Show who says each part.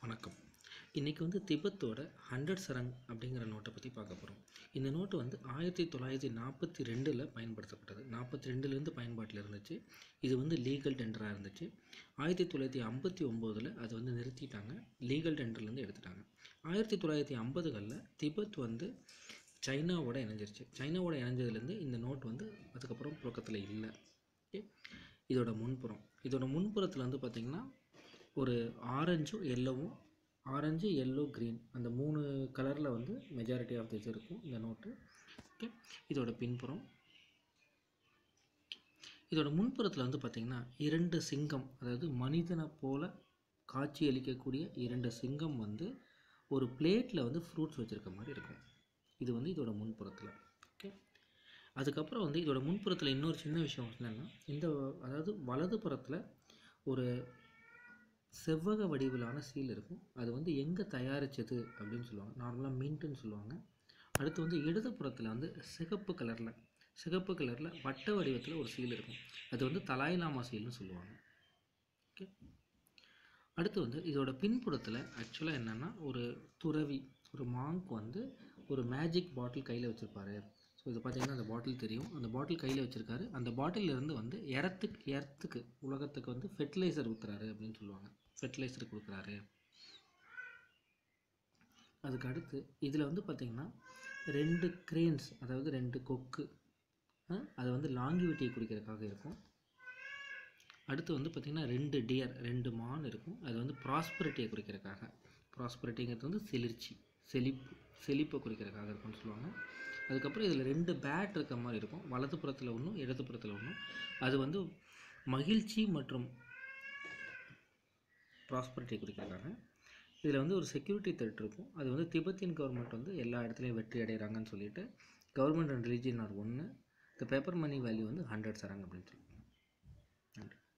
Speaker 1: வணக்கம். இன்றைக்கி வந்து திபெத்தோட 100 சரங் அப்படிங்கிற நோட்டை பற்றி பார்க்க போகிறோம். இந்த நோட்டு வந்து 1942 பயன்படுத்தப்பட்டது. 42லேருந்து பயன்பாட்டில் இருந்துச்சு. இது வந்து லீகல் டெண்டராக இருந்துச்சு. 1959 அது வந்து நிறுத்திட்டாங்க. லீகல் டெண்டர்லேருந்து எடுத்துட்டாங்க. 1950களில் திபெத் வந்து சைனாவோட இணைஞ்சிருச்சு. சைனாவோட இணைஞ்சதுலேருந்து இந்த நோட் வந்து அதுக்கப்புறம் புழக்கத்தில் இல்லை. ஓகே, இதோட முன்புறத்தில் வந்து பார்த்திங்கன்னா ஒரு ஆரஞ்சும் எல்லோவும், ஆரஞ்சு எல்லோ க்ரீன் அந்த 3 கலரில் வந்து மெஜாரிட்டி ஆஃப் திஸ் இருக்கும் இந்த நோட்டு. ஓகே, இதோட முன்புறத்தில் வந்து பார்த்திங்கன்னா 2 சிங்கம், அதாவது மனிதனை போல் காட்சி அளிக்கக்கூடிய 2 சிங்கம் வந்து ஒரு பிளேட்டில் வந்து ஃப்ரூட்ஸ் வச்சுருக்க மாதிரி இருக்கும். இது வந்து இதோட முன்புறத்தில். ஓகே, அதுக்கப்புறம் வந்து இதோட முன்புறத்தில் இன்னொரு சின்ன விஷயம் என்னென்னா, அதாவது வலது புறத்தில் ஒரு செவ்வக வடிவிலான சீல் இருக்கும். அது வந்து எங்கே தயாரித்தது அப்படின்னு சொல்லுவாங்க. நார்மலாக மின்ட்டுன்னு சொல்லுவாங்க. அடுத்து வந்து இடதுபுறத்தில் வந்து சிகப்பு கலரில் வட்ட வடிவத்தில் ஒரு சீல் இருக்கும். அது வந்து தலாய்லாமா சீல்னு சொல்லுவாங்க. ஓகே, அடுத்து வந்து இதோட பின்புறத்தில் ஆக்சுவலாக என்னென்னா ஒரு துறவி, ஒரு மாங்க் வந்து ஒரு மேஜிக் பாட்டில் கையில் வச்சுருப்பாரு. ஸோ இது பார்த்திங்கன்னா அந்த பாட்டில் தெரியும். அந்த பாட்டில் கையில் வச்சுருக்காரு. அந்த பாட்டிலிருந்து வந்து எர்த்துக்கு உலகத்துக்கு வந்து ஃபெர்டிலைசர் ஊற்றுறாரு அப்படின்னு சொல்லுவாங்க. ஃபெர்டிலைசர் கொடுக்குறாரு. அதுக்கு அடுத்து இதில் வந்து பார்த்திங்கன்னா 2 கிரேன்ஸ், அதாவது 2 கொக்கு, அது வந்து லாங்கிவிட்டியை குறிக்கிறதுக்காக இருக்கும். அடுத்து வந்து பார்த்திங்கன்னா 2 டியர், 2 மான் இருக்கும். அது வந்து ப்ராஸ்பரிட்டியை குறிக்கிறதுக்காக. ப்ராஸ்பரிட்டிங்கிறது வந்து செழிப்பை குறிக்கிறதுக்காக இருக்கும்னு சொல்லுவாங்க. அதுக்கப்புறம் இதில் 2 பேட் இருக்க மாதிரி இருக்கும். வலதுபுறத்தில் ஒன்றும் இடதுபுறத்தில் ஒன்றும். அது வந்து மகிழ்ச்சி மற்றும் ப்ராஸ்பரிட்டியை குறிக்கிறதுக்காக. இதில் வந்து ஒரு செக்யூரிட்டி த்ரெட் இருக்கும். அது வந்து திபெத்தியன் கவர்மெண்ட் வந்து எல்லா இடத்துலையும் வெற்றி அடைகிறாங்கன்னு சொல்லிட்டு கவர்மெண்ட் அண்ட் ரிலீஜியன் ஆர் ஒன்று. இந்த பேப்பர் மணி வேல்யூ வந்து 100 சரங் அப்படின்னு சொல்லி. நன்றி.